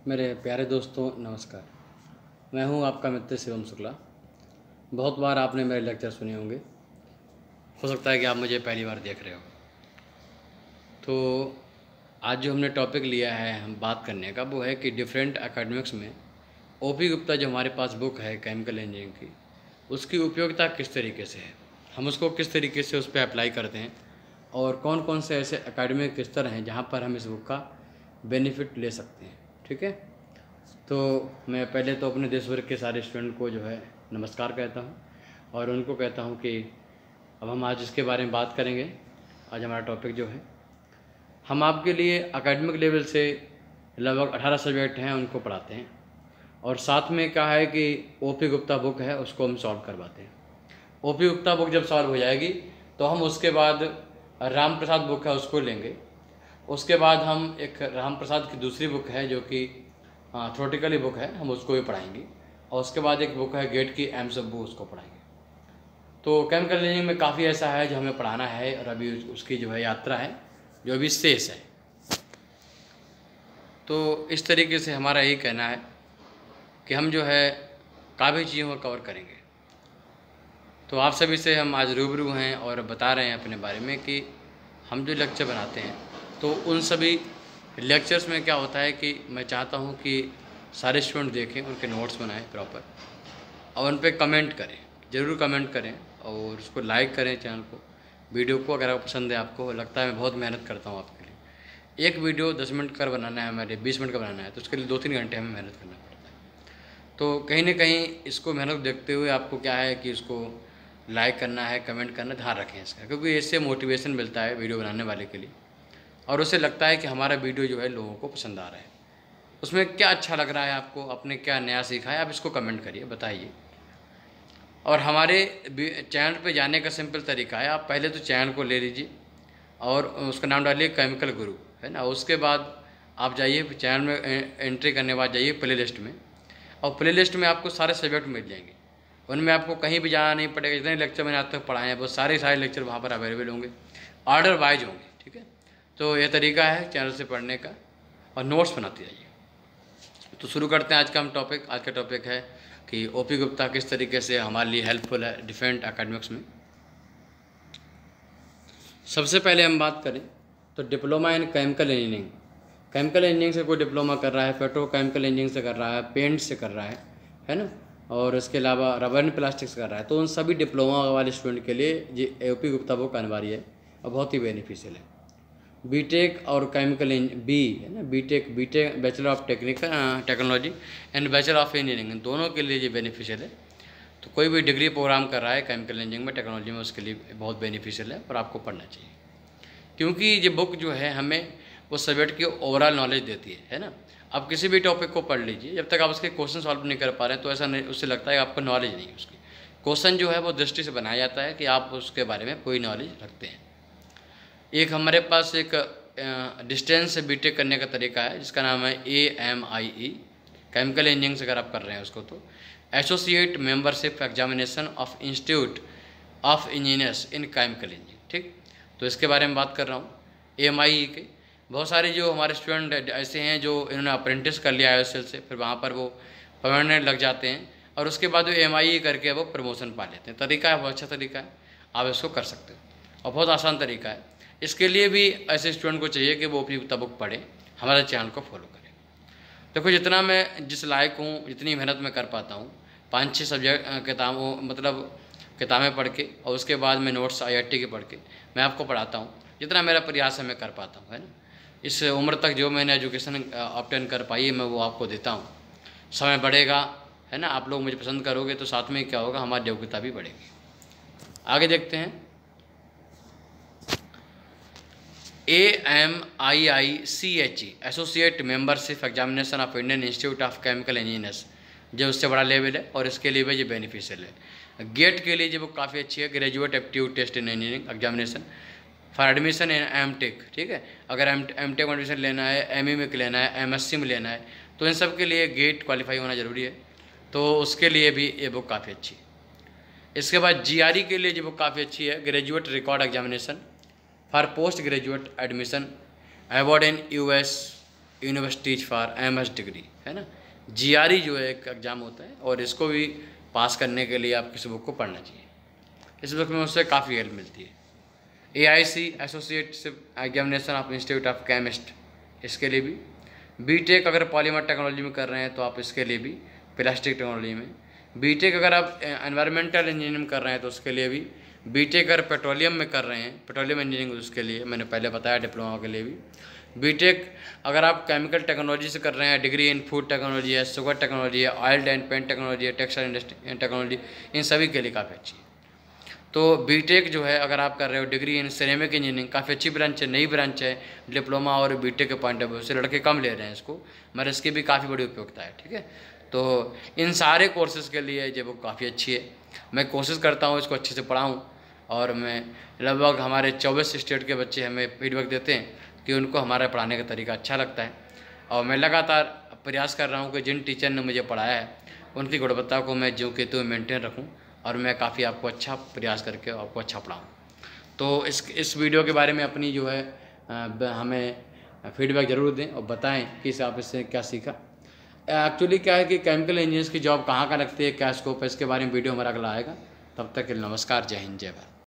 मेरे प्यारे दोस्तों नमस्कार। मैं हूं आपका मित्र शिवम शुक्ला। बहुत बार आपने मेरे लेक्चर सुने होंगे, हो सकता है कि आप मुझे पहली बार देख रहे हो। तो आज जो हमने टॉपिक लिया है हम बात करने का, वो है कि डिफरेंट एकेडमिक्स में ओपी गुप्ता जो हमारे पास बुक है केमिकल इंजीनियरिंग की, उसकी उपयोगिता किस तरीके से है, हम उसको किस तरीके से उस पर अप्लाई करते हैं और कौन कौन से ऐसे एकेडमिक स्तर हैं जहाँ पर हम इस बुक का बेनिफिट ले सकते हैं। ठीक है, तो मैं पहले तो अपने देश भर के सारे स्टूडेंट को जो है नमस्कार कहता हूँ और उनको कहता हूँ कि अब हम आज इसके बारे में बात करेंगे। आज हमारा टॉपिक जो है, हम आपके लिए एकेडमिक लेवल से लगभग 18 सब्जेक्ट हैं उनको पढ़ाते हैं और साथ में क्या है कि ओपी गुप्ता बुक है उसको हम सॉल्व करवाते हैं। ओपी गुप्ता बुक जब सॉल्व हो जाएगी तो हम उसके बाद राम प्रसाद बुक है उसको लेंगे। उसके बाद हम एक राम प्रसाद की दूसरी बुक है जो कि थ्योरेटिकली बुक है, हम उसको भी पढ़ाएंगे और उसके बाद एक बुक है गेट की एम्स ऑफ बुक, उसको पढ़ाएंगे। तो केमिकल इंजीनियरिंग में काफ़ी ऐसा है जो हमें पढ़ाना है और अभी उसकी जो है यात्रा है जो अभी शेष है। तो इस तरीके से हमारा यही कहना है कि हम जो है काफ़ी चीज़ों को कवर करेंगे। तो आप सभी से हम आज रूबरू हैं और बता रहे हैं अपने बारे में कि हम जो लेक्चर बनाते हैं तो उन सभी लेक्चर्स में क्या होता है कि मैं चाहता हूं कि सारे स्टूडेंट देखें, उनके नोट्स बनाएं प्रॉपर और उन पे कमेंट करें, ज़रूर कमेंट करें और उसको लाइक करें चैनल को, वीडियो को अगर पसंद है, आपको लगता है मैं बहुत मेहनत करता हूं आपके लिए। एक वीडियो 10 मिनट का बनाना है हमारे, 20 मिनट का बनाना है तो उसके लिए 2-3 घंटे हमें मेहनत करना पड़ता है। तो कहीं ना कहीं इसको मेहनत देखते हुए आपको क्या है कि उसको लाइक करना है, कमेंट करना, ध्यान रखें इसका, क्योंकि इससे मोटिवेशन मिलता है वीडियो बनाने वाले के लिए और उसे लगता है कि हमारा वीडियो जो है लोगों को पसंद आ रहा है। उसमें क्या अच्छा लग रहा है आपको, आपने क्या नया सीखा है, आप इसको कमेंट करिए, बताइए। और हमारे चैनल पे जाने का सिंपल तरीका है, आप पहले तो चैनल को ले लीजिए और उसका नाम डालिए केमिकल गुरु, है ना। उसके बाद आप जाइए चैनल में, एंट्री करने के बाद जाइए प्ले लिस्ट में और प्ले लिस्ट में आपको सारे सब्जेक्ट मिल जाएंगे। उनमें आपको कहीं भी जाना नहीं पड़ेगा। जितने लेक्चर मैंने आज तक पढ़ाए हैं वो सारे लेक्चर वहाँ पर अवेलेबल होंगे, ऑर्डर वाइज होंगे। ठीक है, तो यह तरीका है चैनल से पढ़ने का और नोट्स बनाते जाइए। तो शुरू करते हैं आज का हम टॉपिक। आज का टॉपिक है कि ओपी गुप्ता किस तरीके से हमारे लिए हेल्पफुल है डिफरेंट एकेडमिक्स में। सबसे पहले हम बात करें तो diploma in chemical engineering. Chemical engineering से कोई डिप्लोमा कर रहा है, पेट्रोकेमिकल इंजीनियरिंग से कर रहा है, पेंट से कर रहा है ना, और इसके अलावा रबर एंड प्लास्टिक से कर रहा है, तो उन सभी डिप्लोमा वाले स्टूडेंट के लिए ये ओपी गुप्ता बुक अनिवार्य है और बहुत ही बेनिफिशियल है। बीटेक और केमिकल बी है ना, BTech bachelor of technology and bachelor of engineering, दोनों के लिए ये बेनिफिशियल है। तो कोई भी डिग्री प्रोग्राम कर रहा है केमिकल इंजीनियरिंग में, टेक्नोलॉजी में, उसके लिए बहुत बेनिफिशियल है और आपको पढ़ना चाहिए, क्योंकि ये बुक जो है हमें वो सब्जेक्ट की ओवरऑल नॉलेज देती है ना। आप किसी भी टॉपिक को पढ़ लीजिए, जब तक आप उसके क्वेश्चन सॉल्व नहीं कर पा रहे हैं तो ऐसा नहीं, उससे लगता है कि आपको नॉलेज नहीं है। उसकी क्वेश्चन जो है वो दृष्टि से बनाया जाता है कि आप उसके बारे में कोई नॉलेज रखते हैं। एक हमारे पास एक डिस्टेंस से बीटेक करने का तरीका है जिसका नाम है AMIE, केमिकल इंजीनियरिंग से अगर आप कर रहे हैं उसको, तो associate membership examination of institute of engineers in chemical engineering. ठीक, तो इसके बारे में बात कर रहा हूँ AMIE के। बहुत सारे जो हमारे स्टूडेंट ऐसे हैं जो इन्होंने अप्रेंटिस कर लिया IOSL से, फिर वहाँ पर वो परमानेंट लग जाते हैं और उसके बाद वो AMIE करके वो प्रमोशन पा लेते हैं। तरीका है बहुत अच्छा तरीका है, आप इसको कर सकते हो और बहुत आसान तरीका है। इसके लिए भी ऐसे स्टूडेंट को चाहिए कि वो ओपी गुप्ता बुक पढ़े, हमारे चैनल को फॉलो करें। देखो, जितना मैं जिस लायक हूँ, जितनी मेहनत मैं कर पाता हूँ, 5-6 सब्जेक्ट किताबें पढ़ के और उसके बाद मैं नोट्स IIT के पढ़ के मैं आपको पढ़ाता हूँ। जितना मेरा प्रयास है मैं कर पाता हूँ, है ना। इस उम्र तक जो मैंने एजुकेशन ऑब्टेन कर पाई है मैं वो आपको देता हूँ। समय बढ़ेगा, है ना, आप लोग मुझे पसंद करोगे तो साथ में क्या होगा, हमारी योग्यता भी बढ़ेगी। आगे देखते हैं। AMIICHE associate membership examination of Indian institute of chemical engineers, जो उससे बड़ा लेवल है और इसके लिए भी ये बेनिफिशियल है। गेट के लिए ये बुक काफ़ी अच्छी है, graduate aptitude test in engineering examination for admission in MTech. ठीक है, अगर एमटेक में एडमिशन लेना है, ME में लेना है, MSc में लेना है, तो इन सब के लिए गेट क्वालिफाई होना ज़रूरी है, तो उसके लिए भी ये बुक काफ़ी अच्छी है। इसके बाद GRE के लिए ये बुक काफ़ी अच्छी है, graduate record examination for post graduate admission award in US universities for MS degree, है ना। GRE जो है एक एग्ज़ाम होता है, और इसको भी पास करने के लिए आपको इस बुक को पढ़ना चाहिए। इस बुक में उससे काफ़ी हेल्प मिलती है। AIC associate examination of institute of chemist, इसके लिए भी। BTech अगर पॉलीमर टेक्नोलॉजी में कर रहे हैं तो आप इसके लिए भी, प्लास्टिक टेक्नोलॉजी में। BTech अगर आप एनवायरमेंटल इंजीनियरिंग कर रहे हैं तो उसके लिए भी। BTech अगर पेट्रोलियम में कर रहे हैं, पेट्रोलियम इंजीनियरिंग, उसके लिए मैंने पहले बताया, डिप्लोमा के लिए भी। BTech अगर आप केमिकल टेक्नोलॉजी से कर रहे हैं, डिग्री इन फूड टेक्नोलॉजी है, शुगर टेक्नोलॉजी है, ऑयल एंड पेंट टेक्नोलॉजी है, टेक्सटाइल इंडस्ट्री टेक्नोलॉजी, इन सभी के लिए काफ़ी अच्छी है। तो BTech जो है अगर आप कर रहे हो डिग्री इन सिरेमिक इंजीनियरिंग, काफ़ी अच्छी ब्रांच है, नई ब्रांच है डिप्लोमा और BTech के पॉइंट ऑफ व्यू से। लड़के कम ले रहे हैं इसको, मगर इसकी भी काफ़ी बड़ी उपयोगिता है, ठीक है। तो इन सारे कोर्सेज़ के लिए ये बुक काफ़ी अच्छी है। मैं कोशिश करता हूँ इसको अच्छे से पढ़ाऊँ, और मैं लगभग हमारे 24 स्टेट के बच्चे हमें फीडबैक देते हैं कि उनको हमारा पढ़ाने का तरीका अच्छा लगता है। और मैं लगातार प्रयास कर रहा हूँ कि जिन टीचर ने मुझे पढ़ाया है उनकी गुणवत्ता को मैं जो कि तो मेंटेन रखूँ, और मैं काफ़ी आपको अच्छा प्रयास करके आपको अच्छा पढ़ाऊँ। तो इस वीडियो के बारे में अपनी जो है हमें फीडबैक ज़रूर दें और बताएं कि आप इससे क्या सीखा। एक्चुअली क्या है कि केमिकल इंजीनियर्स की जॉब कहाँ लगती है, क्या स्कोप है, इसके बारे में वीडियो हमारा अगला आएगा। तब तक के लिए नमस्कार, जय हिंद, जय भारत।